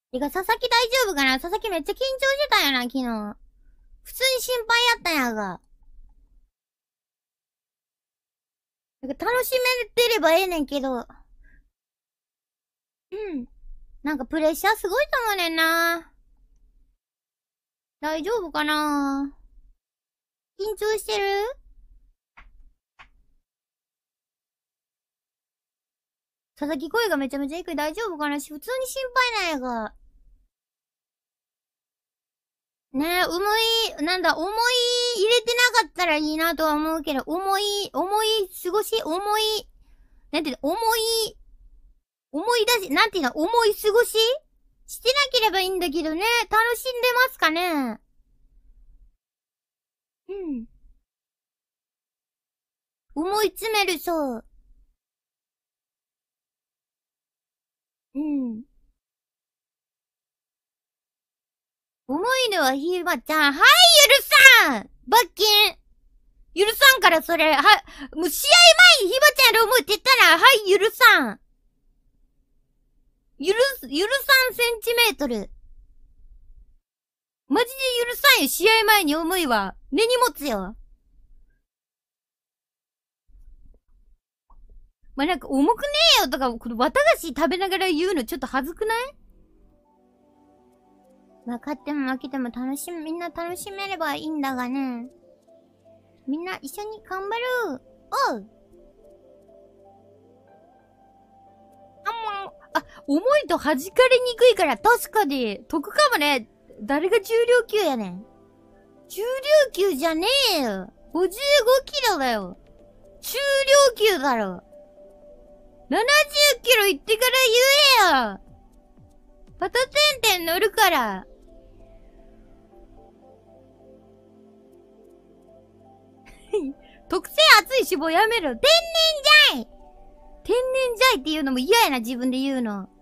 てか、佐々木大丈夫かな？佐々木めっちゃ緊張してたんやな、昨日。普通に心配やったんやが。なんか楽しめてればええねんけど。うん。なんかプレッシャーすごいと思うねんな。大丈夫かな？緊張してる？佐々木声がめちゃめちゃ低い。大丈夫かな？普通に心配なんやが。ねえ、なんだ、思い入れてなかったらいいなとは思うけど、思い過ごしなんていうの、思い出し、なんていうの、思い過ごししてなければいいんだけどね。楽しんでますかね？うん。思い詰める、そう。うん。思い出はひばちゃん。はい、許さん罰金許さんからそれ、もう試合前にひばちゃんの思いって言ったら、はい、許さん。許さんセンチメートル。マジで許さんよ、試合前に思いは。根に持つよ。まなんか重くねえよとか、この綿菓子食べながら言うのちょっと恥ずくない？ま勝っても負けてもみんな楽しめればいいんだがね。みんな一緒に頑張る。おう。重いと弾かれにくいから確かに得かもね。誰が重量級やねん。重量級じゃねえよ。55キロだよ。重量級だろ。70キロ行ってから言えよ。パタテンテン乗るから。特性熱い脂肪やめろ。天然じゃいっていうのも嫌やな、自分で言うの。